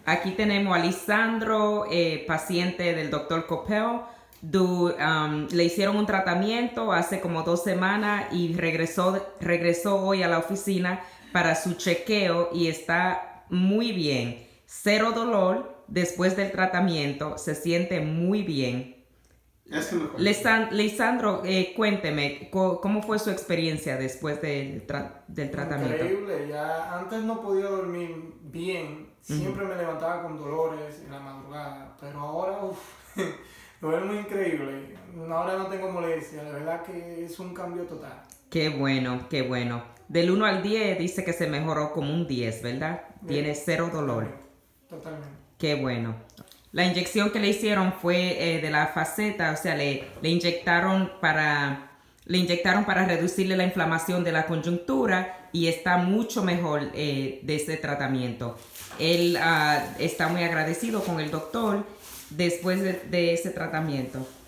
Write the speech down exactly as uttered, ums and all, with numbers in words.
Aquí tenemos a Lisandro, eh, paciente del doctor Copel. Du, um, le hicieron un tratamiento hace como dos semanas y regresó, regresó hoy a la oficina para su chequeo y está muy bien. Cero dolor después del tratamiento, se siente muy bien. Lisan, Lisandro, eh, cuénteme, ¿cómo fue su experiencia después del, tra del tratamiento? Increíble, ya antes no podía dormir bien, siempre uh-huh. me levantaba con dolores en la madrugada, pero ahora, uff, lo es muy increíble, ahora no tengo molestia, la verdad que es un cambio total. Qué bueno, qué bueno. Del uno al diez dice que se mejoró como un diez, ¿verdad? Bien. Tiene cero dolor. Totalmente. Totalmente. Qué bueno. La inyección que le hicieron fue eh, de la faceta, o sea, le, le inyectaron para le inyectaron para reducirle la inflamación de la coyuntura y está mucho mejor eh, de ese tratamiento. Él uh, está muy agradecido con el doctor después de, de ese tratamiento.